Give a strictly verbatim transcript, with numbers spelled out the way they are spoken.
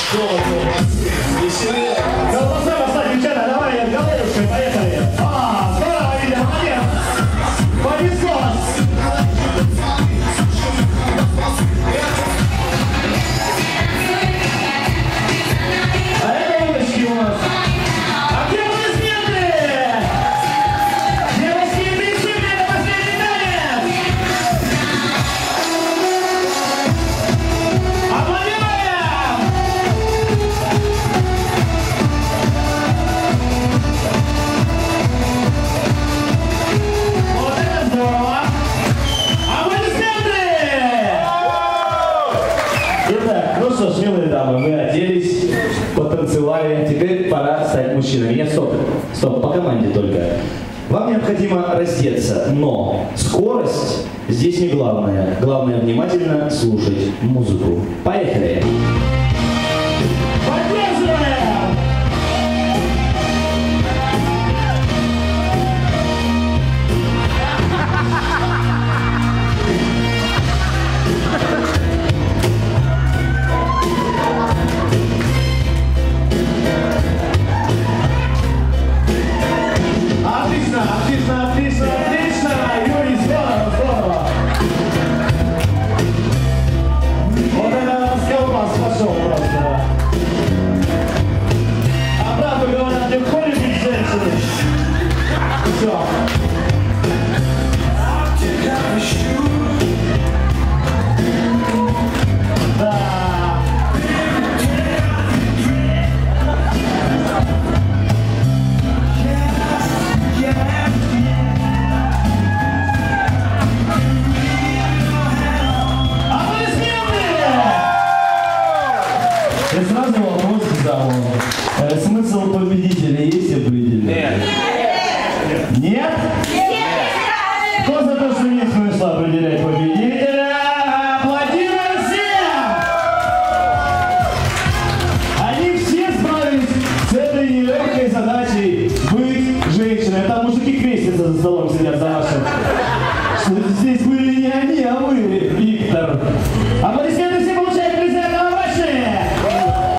Колбаса, поставь, девчата, давай, головушкой, поехали. А, здорово, Витя, молодец. Понеслась. А это удочки у нас. А где аплодисменты? Девушки, присыпьте, это последний танец. Аплодируем! Вот это здорово! Аплодисменты! Итак, ну что ж, милые дамы, мы оделись, потанцевали, теперь пора стать мужчинами. Нет, стоп, стоп, по команде только. Вам необходимо раздеться, но скорость здесь не главное. Главное внимательно слушать музыку. Поехали! Поддерживаем! Отлично, отлично, отлично, отлично! Юрий, здорово, здорово! Вот это расколбас пошел просто! А правду говорят, не входит ведь женщины! Все! Да! Я сразу вопрос задал. Э, смысл победителя есть определенный? Нет. Нет? Нет? Кто за то, что нет смысла определять победителя? Аплодируем всем! Они все справились с этой нелегкой задачей быть женщиной. Там мужики крестятся за столом, сидят за вашим. Что здесь были не они, а вы, Виктор.